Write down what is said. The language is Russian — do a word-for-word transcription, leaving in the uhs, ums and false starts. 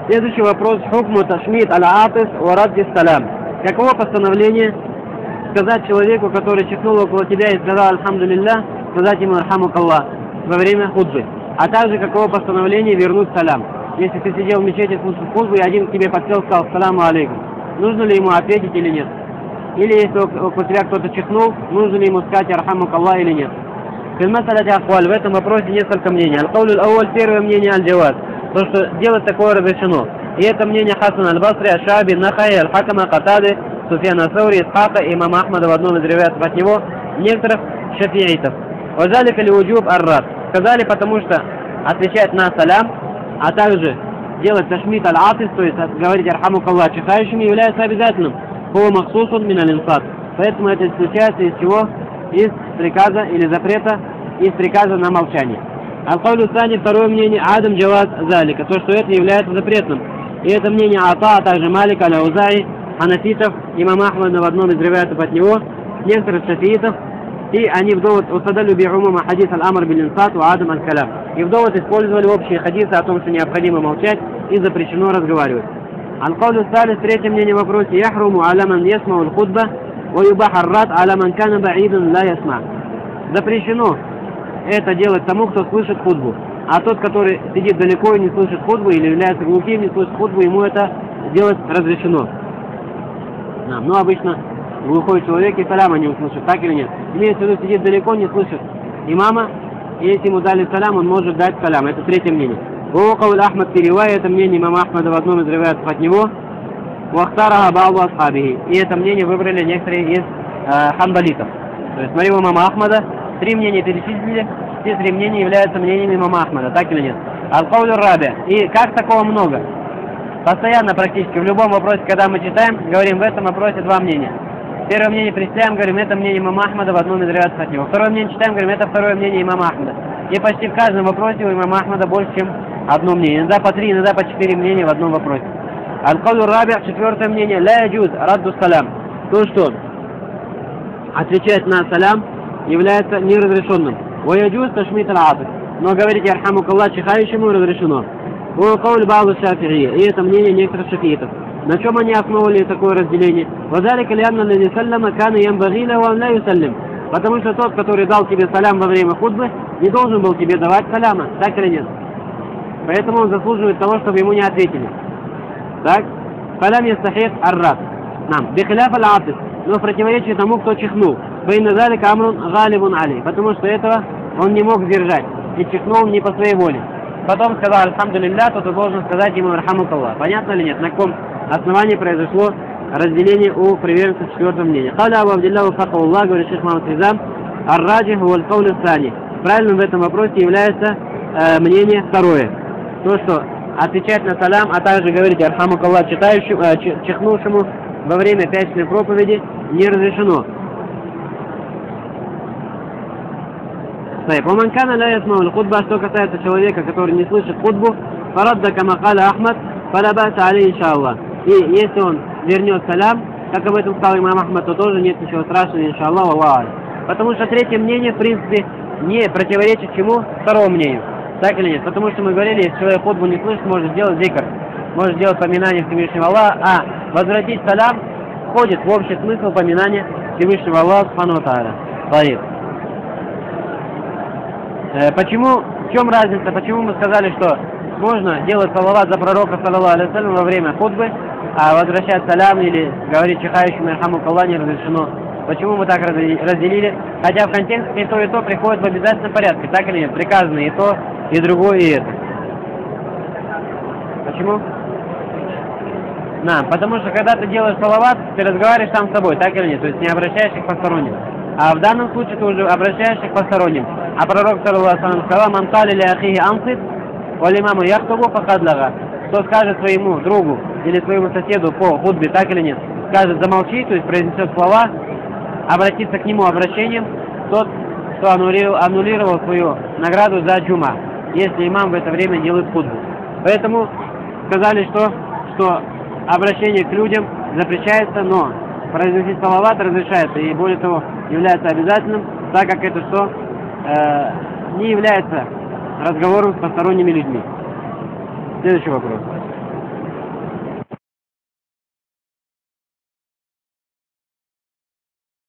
Следующий вопрос. Хукму ташмит аль-атис ва радди салам. Каково постановление сказать человеку, который чихнул около тебя и сказал «Альхамдулилля», сказать ему «Архамукаллах» во время худбы? А также каково постановление вернуть салям? Если ты сидел в мечети в худбу и один к тебе подсел и сказал «Саламу алейкум», нужно ли ему ответить или нет? Или если около тебя кто-то чихнул, нужно ли ему сказать «Архамукаллах» или нет? В этом вопросе несколько мнений. Аль-Каулю аль-Ауаль, первое мнение аль-Джаваз, то, что делать такое разрешено. И это мнение Хасан аль-Басри, Аш-Шааби, Нахай, Аль-Хакама, Катады, Суфьяна Саури, Исхака, имама Ахмада в одном из риваятов от него, некоторых шафиитов. Вазалика ли уджуб ар-рад. Сказали, потому что отвечать на салям, а также делать ташмит аль-атис, то есть говорить архамукаллах чихающими, является обязательным. Хуа махсусун мин аль-инсат. Поэтому это исключается из чего? Из приказа или запрета, из приказа на молчание. Аль-Каулю Сани, второе мнение, Адам Джаваз Залика, то, что это является запретным. И это мнение Ата, а также Малика, Аля-Узаи, Ханафитов, имама Ахмада в одном из риваятов от него, некоторых шафиитов, и они в довод устадалю би'умума хадис аль-Амр бил-инсат ва Адам аль-Калям. И в довод использовали общие хадисы о том, что необходимо молчать и запрещено разговаривать. Аль-Каулю Салис, третье мнение в вопросе, Яхруму аламан ясмау аль-худба ва юбах ар-рад аламан кана ба'iдан ла ясма. Запрещено это делать тому, кто слышит худбу. А тот, который сидит далеко и не слышит худбу, или является глухим, не слышит худбу, ему это делать разрешено. Да, но обычно глухой человек и саляма не услышит, так или нет? Имеется в виду, сидит далеко, не слышит имама, и если ему дали салям, он может дать салям. Это третье мнение. Уокауль Ахмад Перевай, это мнение имама Ахмада в одном из риваятов от него. Уахтараха ба'ду асхабихи. И это мнение выбрали некоторые из э, ханбалитов. То есть, смотри, у имама Ахмада три мнения перечислили, все три мнения являются мнениями имама Ахмада, так или нет? Аль-Каулю Раби. И как такого много? Постоянно практически в любом вопросе, когда мы читаем, говорим в этом вопросе два мнения. Первое мнение причисляем, говорим, это мнение имама Ахмада в одном из риваятов от него. Второе мнение читаем, говорим, это второе мнение имама Ахмада. И почти в каждом вопросе у имама Ахмада больше, чем одно мнение. Иногда по три, иногда по четыре мнения в одном вопросе. Аль-Каулю Раби, четвертое мнение, ля яджуз радду салям. То, что отвечать на салям является неразрешенным. Ваяджуз ташмит аль-атис. Но говорить архамукаллах чихающему разрешено. Уакауль ба'ду шафи'и. И это мнение некоторых шафиитов. На чем они основывали такое разделение? Вазалика лианна лази саллама кана ямбаги лаху ан ла юсаллим. Потому что тот, который дал тебе салям во время худбы, не должен был тебе давать саляма, так или нет? Поэтому он заслуживает того, чтобы ему не ответили. Так? Салям ястахик ар-рад. Нам. Бихиляф аль-атис. Но в противоречие тому, кто чихнул. Потому что этого он не мог сдержать и чихнул не по своей воле. Потом сказал «Альхамдулилля», то ты должен сказать ему «Архамукаллах». Понятно или нет? На каком основании произошло разделение у приверженцев четвертого мнения? «Каля Абу Абдилля уфакаллах», говорит шейх Мухаммад Ризам, «Ар-раджих валь каулю сани». Правильным в этом вопросе является э, мнение второе. То, что отвечать на салям, а также говорить «Архамукаллах» читающему, э, чихнувшему во время пятничной проповеди не разрешено. Поманкана ля ясмау худба, что касается человека, который не слышит худбу, фарадда кама каля Ахмад, фала баса алей иншаллах. И если он вернет салям, как об этом сказал имам Ахмад, то тоже нет ничего страшного, иншаллах, Аллах. Потому что третье мнение, в принципе, не противоречит чему? Второму мнению. Так или нет? Потому что мы говорили, если человек худбу не слышит, может сделать зикр, может сделать поминание Всевышнего Аллаха, а возвратить салям входит в общий смысл поминания Всевышнего Аллаха Субхану ва Тааля. Почему, в чем разница, почему мы сказали, что можно делать салават за пророка, саллаллаху алейхи ва саллям, во время худбы, а возвращать салям или говорить чихающим архамукаллах не разрешено? Почему мы так разделили? Хотя в контексте и то, и то приходит в обязательном порядке, так или нет? Приказано и то, и другое, и это. Почему? Да, потому что когда ты делаешь салават, ты разговариваешь сам с собой, так или нет? То есть не обращаешься к посторонним. А в данном случае ты уже обращаешься к посторонним. А пророк, саллаллаху алейхи ва саллям, сказал: «Ман каля ли ахихи ансит, валь имаму яхтубу факад лага». Кто скажет своему другу или своему соседу по худбе, так или нет, скажет замолчи, то есть произнесет слова, обратиться к нему обращением, тот, кто аннулировал, аннулировал свою награду за джума, если имам в это время делает худбу. Поэтому сказали, что, что обращение к людям запрещается, но произносить салават разрешается, и более того, является обязательным, так как это что э, не является разговором с посторонними людьми. Следующий вопрос.